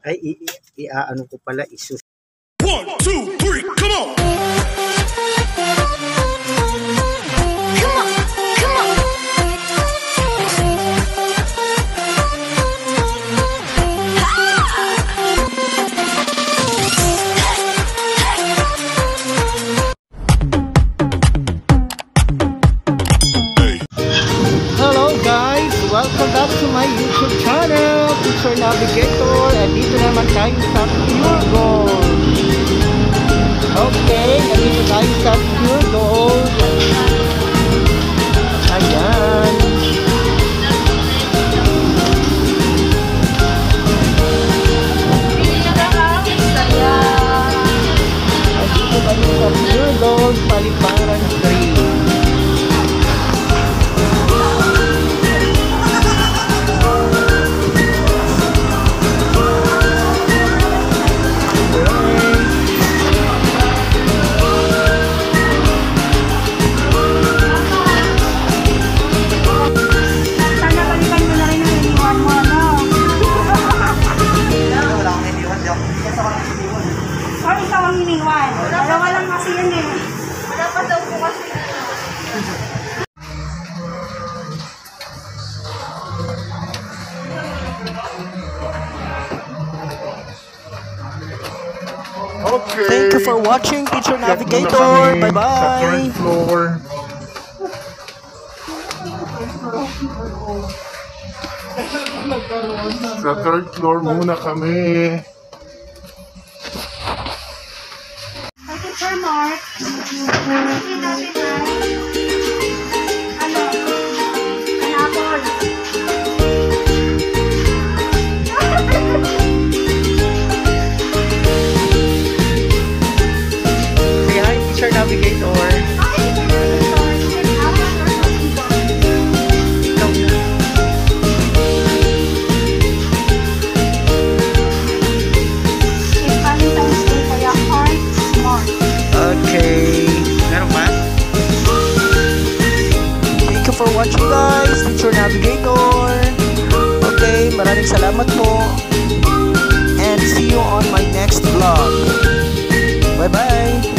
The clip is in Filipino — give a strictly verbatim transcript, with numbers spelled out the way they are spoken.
Ay, i-ano ko pala, isus. One, two, three, come on! Come on, come on! Hello guys! Welcome back to my YouTube channel, Picture Navigator. At dito naman tayo sa Puregold. Okay, nandito tayo sa Puregold. Ayan. Nandito tayo sa Puregold, Paliparan Street. Dalawa lang kasi yan eh. Wala pa daw po kasi. Okay. Thank you for watching, Picture Navigator. Bye bye. Sa third floor. Sa third floor muna kami. Sir Mark, hindi natin ay ano, pineapple. Say hi, Picture Navigator. Okay. Meron ba? Thank you for watching guys, Picture Navigator. Okay, maraming salamat po. And see you on my next vlog. Bye bye.